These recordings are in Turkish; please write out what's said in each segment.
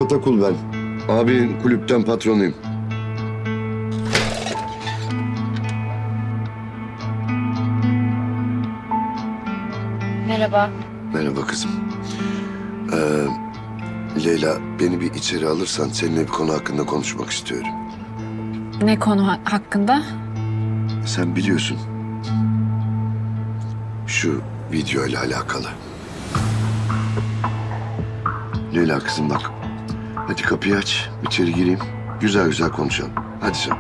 Atakul ben. Abinin kulüpten patronuyum. Merhaba. Merhaba kızım. Leyla, beni bir içeri alırsan seninle bir konu hakkında konuşmak istiyorum. Ne konu hakkında? Sen biliyorsun. Şu video ile alakalı. Leyla kızım bak. Hadi kapıyı aç. İçeri gireyim. Güzel güzel konuşalım. Hadi sen.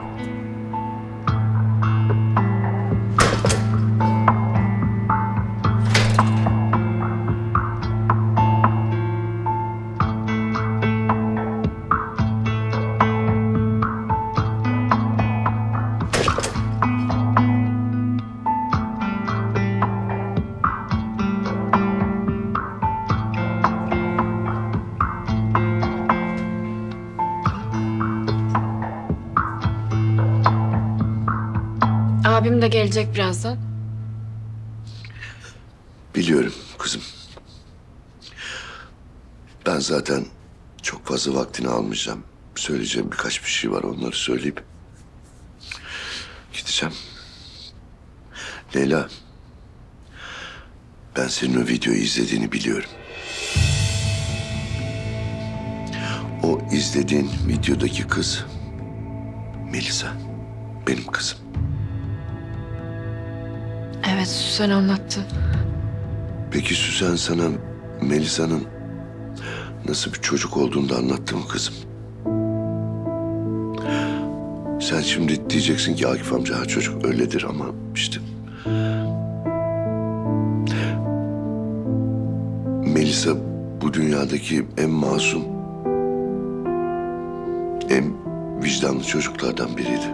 Abim de gelecek birazdan. Biliyorum kızım. Ben zaten çok fazla vaktini almayacağım. Söyleyeceğim birkaç bir şey var, onları söyleyip gideceğim. Leyla, ben senin o videoyu izlediğini biliyorum. O izlediğin videodaki kız Melisa, benim kızım. Evet, Süsen anlattı. Peki Süsen sana Melisa'nın nasıl bir çocuk olduğunu da anlattı mı kızım? Sen şimdi diyeceksin ki Akif amca çocuk öyledir ama işte... Melisa bu dünyadaki en masum, en vicdanlı çocuklardan biriydi.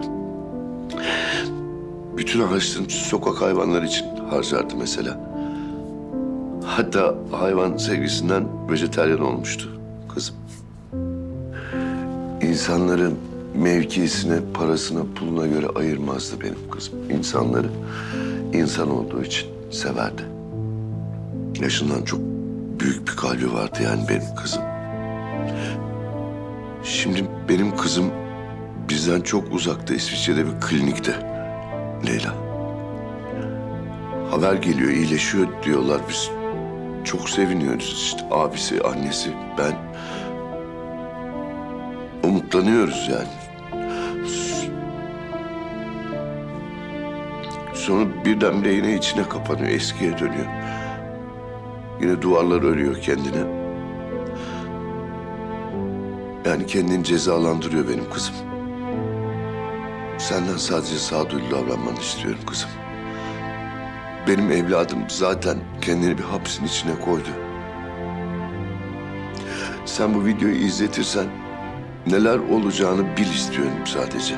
Bütün harçlığını sokak hayvanları için harcardı mesela. Hatta hayvan sevgisinden vejetaryen olmuştu kızım. İnsanları mevkisine, parasına, puluna göre ayırmazdı benim kızım. İnsanları insan olduğu için severdi. Yaşından çok büyük bir kalbi vardı yani benim kızım. Şimdi benim kızım bizden çok uzakta, İsviçre'de bir klinikte. Leyla. Haber geliyor, iyileşiyor diyorlar. Biz çok seviniyoruz. İşte abisi, annesi, ben. Umutlanıyoruz yani. Sonra birdenbire yine içine kapanıyor, eskiye dönüyor. Yine duvarlar örüyor kendine. Yani kendini cezalandırıyor benim kızım. Senden sadece sağduyulu davranmanı istiyorum kızım. Benim evladım zaten kendini bir hapsin içine koydu. Sen bu videoyu izletirsen neler olacağını bil istiyorum sadece.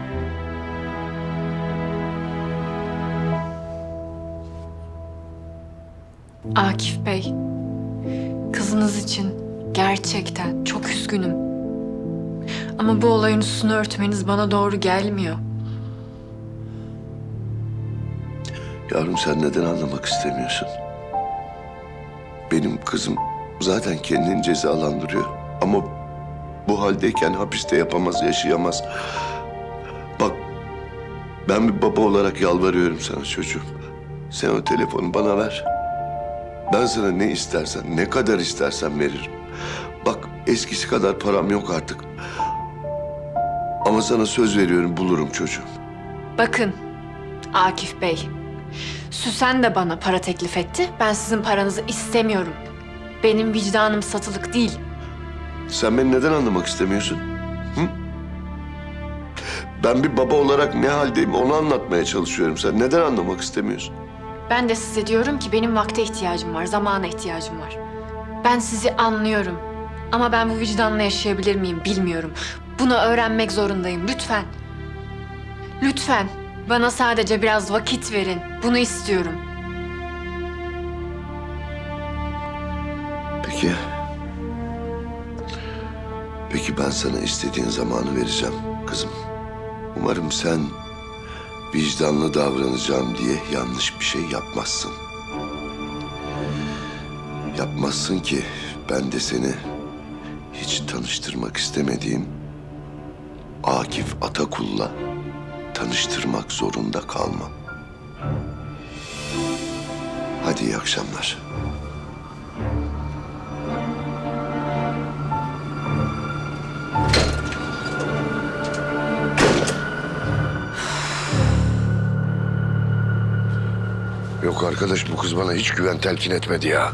Akif Bey, kızınız için gerçekten çok üzgünüm. Ama bu olayın üstünü örtmeniz bana doğru gelmiyor. Yavrum sen neden anlamak istemiyorsun? Benim kızım zaten kendini cezalandırıyor. Ama bu haldeyken hapiste yapamaz, yaşayamaz. Bak ben bir baba olarak yalvarıyorum sana çocuğum. Sen o telefonu bana ver. Ben sana ne istersen, ne kadar istersen veririm. Bak eskisi kadar param yok artık. Ama sana söz veriyorum bulurum çocuğum. Bakın Akif Bey, Süsen de bana para teklif etti. Ben sizin paranızı istemiyorum. Benim vicdanım satılık değil. Sen beni neden anlamak istemiyorsun? Hı? Ben bir baba olarak ne haldeyim onu anlatmaya çalışıyorum. Sen neden anlamak istemiyorsun? Ben de size diyorum ki benim vakte ihtiyacım var, zamana ihtiyacım var. Ben sizi anlıyorum. Ama ben bu vicdanla yaşayabilir miyim bilmiyorum. Bunu öğrenmek zorundayım. Lütfen. Lütfen. Bana sadece biraz vakit verin. Bunu istiyorum. Peki. Peki ben sana istediğin zamanı vereceğim kızım. Umarım sen vicdanlı davranacağım diye yanlış bir şey yapmazsın. Yapmazsın ki ben de seni hiç tanıştırmak istemediğim Akif Atakul'la tanıştırmak zorunda kalmam. Hadi iyi akşamlar. Yok arkadaş, bu kız bana hiç güven telkin etmedi ya.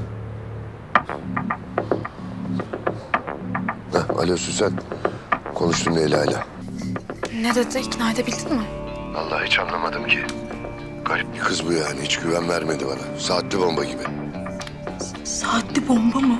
Alo Süsen. Konuştum Leyla'yla. Ne dedi? İkna edebildin mi? Vallahi hiç anlamadım ki. Garip bir kız bu yani. Hiç güven vermedi bana. Saatli bomba gibi. Saatli bomba mı?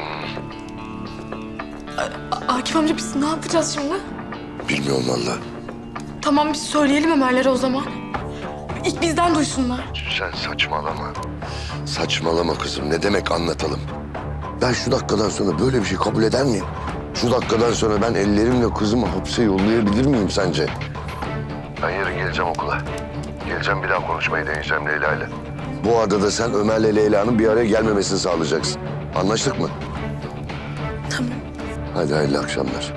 Akif amca biz ne yapacağız şimdi? Bilmiyorum vallahi. Tamam biz söyleyelim Ömer'lere o zaman. İlk bizden duysunlar. Sen saçmalama. Saçmalama kızım. Ne demek anlatalım? Ben şu dakikadan sonra böyle bir şey kabul eder miyim? Şu dakikadan sonra ben ellerimle kızımı hapse yollayabilir miyim sence? Ben yarın geleceğim okula. Geleceğim, bir daha konuşmayı deneyeceğim Leyla'yla. Bu arada da sen Ömer'le Leyla'nın bir araya gelmemesini sağlayacaksın. Anlaştık mı? Tamam. Hadi hayırlı akşamlar.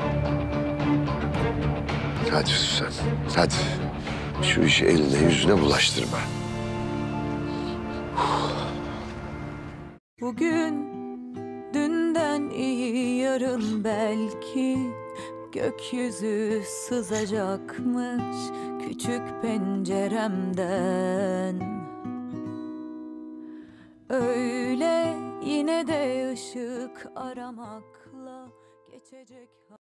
Hadi Süsen, hadi. Şu işi eline yüzüne bulaştırma. Bugün dünden iyi, yarın belki gökyüzü sızacakmış küçük penceremden. Öyle yine de ışık aramakla geçecek.